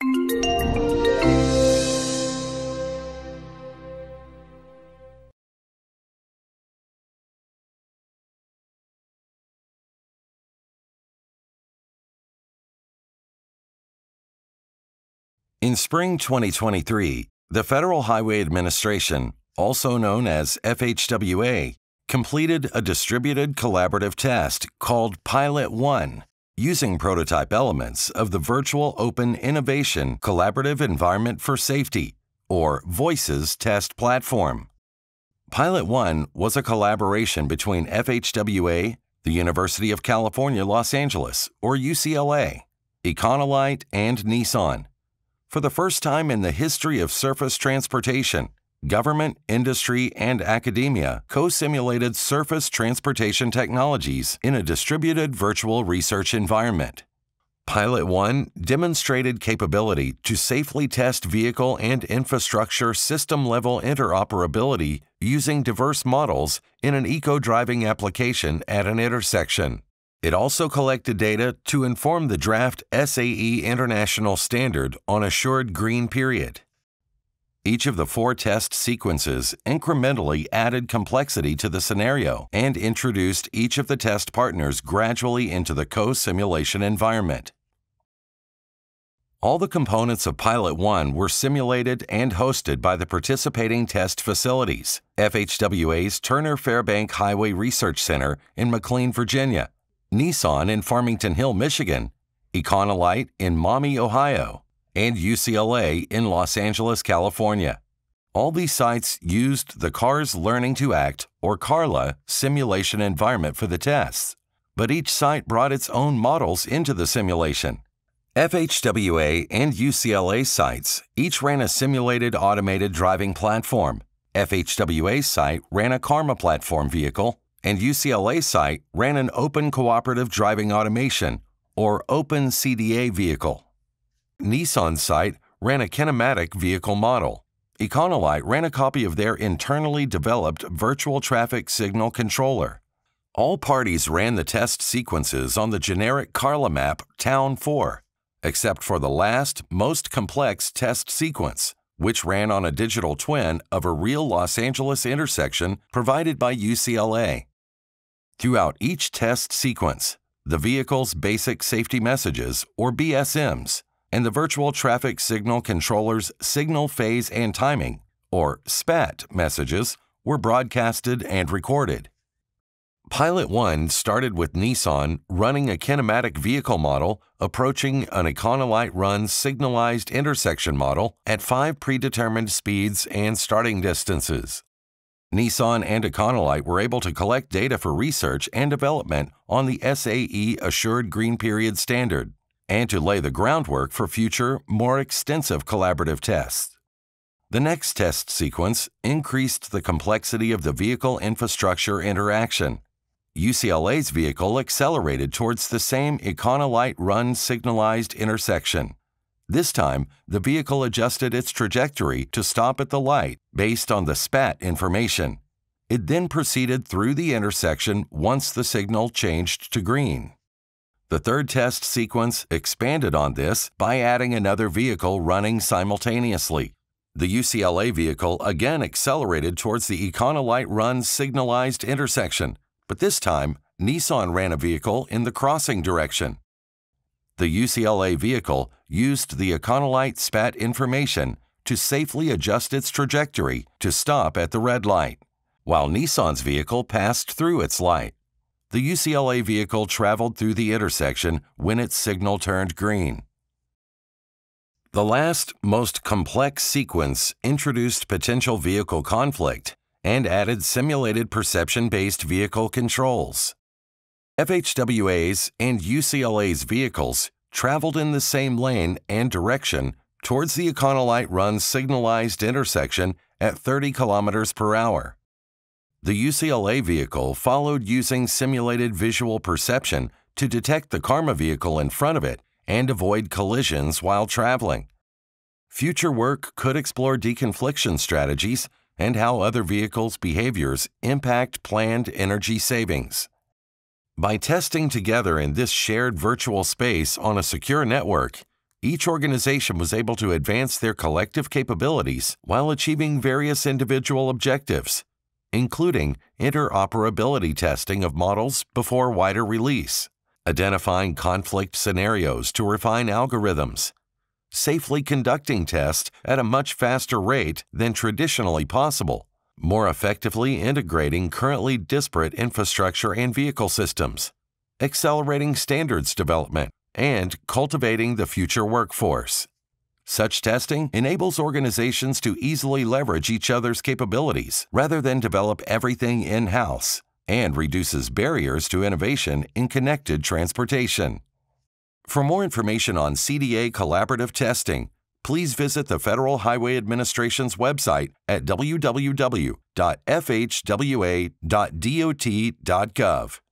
In spring 2023, the Federal Highway Administration, also known as FHWA, completed a distributed collaborative test called Pilot 1, using prototype elements of the Virtual Open Innovation Collaborative Environment for Safety, or VOICES test platform. Pilot 1 was a collaboration between FHWA, the University of California, Los Angeles, or UCLA, Econolite, and Nissan. For the first time in the history of surface transportation, government, industry, and academia co-simulated surface transportation technologies in a distributed virtual research environment. Pilot 1 demonstrated capability to safely test vehicle and infrastructure system-level interoperability using diverse models in an eco-driving application at an intersection. It also collected data to inform the draft SAE International Standard on Assured Green Period. Each of the 4 test sequences incrementally added complexity to the scenario and introduced each of the test partners gradually into the co-simulation environment. All the components of Pilot 1 were simulated and hosted by the participating test facilities: FHWA's Turner Fairbank Highway Research Center in McLean, Virginia, Nissan in Farmington Hill, Michigan, Econolite in Maumee, Ohio, and UCLA in Los Angeles, California. All these sites used the Cars Learning to Act, or CARLA, simulation environment for the tests, but each site brought its own models into the simulation. FHWA and UCLA sites each ran a simulated automated driving platform. FHWA's site ran a Karma platform vehicle, and UCLA site ran an Open Cooperative Driving Automation, or Open CDA vehicle. Nissan site ran a kinematic vehicle model. Econolite ran a copy of their internally developed virtual traffic signal controller. All parties ran the test sequences on the generic CARLA map Town 4, except for the last, most complex test sequence, which ran on a digital twin of a real Los Angeles intersection provided by UCLA. Throughout each test sequence, the vehicle's basic safety messages, or BSMs, and the virtual traffic signal controller's signal phase and timing, or SPAT, messages were broadcasted and recorded. Pilot 1 started with Nissan running a kinematic vehicle model approaching an Econolite-run signalized intersection model at 5 predetermined speeds and starting distances. Nissan and Econolite were able to collect data for research and development on the SAE Assured Green Period standard and to lay the groundwork for future, more extensive collaborative tests. The next test sequence increased the complexity of the vehicle infrastructure interaction. UCLA's vehicle accelerated towards the same Econolite-run signalized intersection. This time, the vehicle adjusted its trajectory to stop at the light based on the SPAT information. It then proceeded through the intersection once the signal changed to green. The third test sequence expanded on this by adding another vehicle running simultaneously. The UCLA vehicle again accelerated towards the Econolite-run signalized intersection, but this time, Nissan ran a vehicle in the crossing direction. The UCLA vehicle used the Econolite SPAT information to safely adjust its trajectory to stop at the red light, while Nissan's vehicle passed through its light. The UCLA vehicle traveled through the intersection when its signal turned green. The last, most complex sequence introduced potential vehicle conflict and added simulated perception-based vehicle controls. FHWA's and UCLA's vehicles traveled in the same lane and direction towards the Econolite-run signalized intersection at 30 kilometers per hour. The UCLA vehicle followed using simulated visual perception to detect the Karma vehicle in front of it and avoid collisions while traveling. Future work could explore deconfliction strategies and how other vehicles' behaviors impact planned energy savings. By testing together in this shared virtual space on a secure network, Each organization was able to advance their collective capabilities while achieving various individual objectives, including interoperability testing of models before wider release, identifying conflict scenarios to refine algorithms, safely conducting tests at a much faster rate than traditionally possible, more effectively integrating currently disparate infrastructure and vehicle systems, accelerating standards development, and cultivating the future workforce. Such testing enables organizations to easily leverage each other's capabilities rather than develop everything in-house, and reduces barriers to innovation in connected transportation. For more information on CDA Collaborative Testing, please visit the Federal Highway Administration's website at www.fhwa.dot.gov.